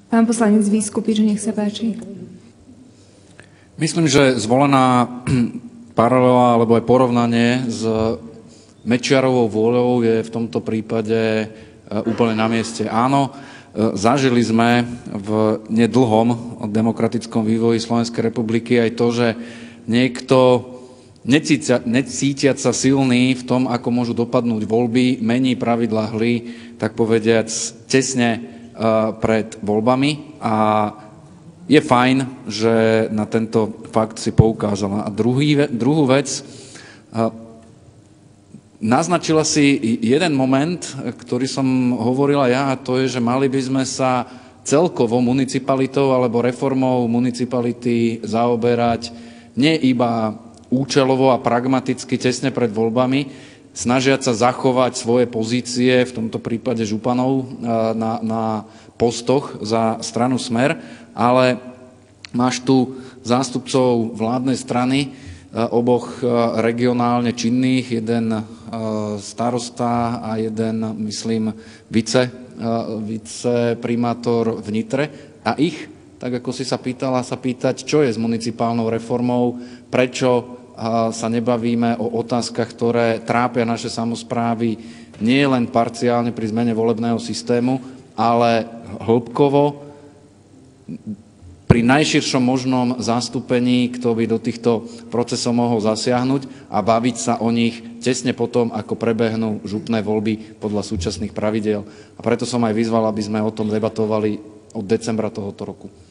Pán poslanec Vyskupič, nech sa páči. Myslím, že zvolená paralela alebo aj porovnanie s Mečiarovou vôľou je v tomto prípade úplne na mieste. Áno, zažili sme v nedlhom demokratickom vývoji Slovenskej republiky aj to, že niekto necítiac sa silný v tom, ako môžu dopadnúť voľby, mení pravidlá hry, tak povediac, tesne pred voľbami, a je fajn, že na tento fakt si poukázala. A druhú vec, naznačila si jeden moment, ktorý som hovorila ja, a to je, že mali by sme sa celkovo municipalitou alebo reformou municipality zaoberať nie iba účelovo a pragmaticky tesne pred voľbami, snažiať sa zachovať svoje pozície, v tomto prípade županov, na postoch za stranu Smer, ale máš tu zástupcov vládnej strany, oboch regionálne činných, jeden starosta a jeden, myslím, viceprimátor v Nitre, a ich, tak ako si sa pýtala, sa pýtať, čo je s municipálnou reformou, prečo sa nebavíme o otázkach, ktoré trápia naše samosprávy nie len parciálne pri zmene volebného systému, ale hĺbkovo, pri najširšom možnom zastúpení, kto by do týchto procesov mohol zasiahnuť, a baviť sa o nich tesne potom, ako prebehnú župné voľby podľa súčasných pravidiel. A preto som aj vyzval, aby sme o tom debatovali od decembra tohoto roku.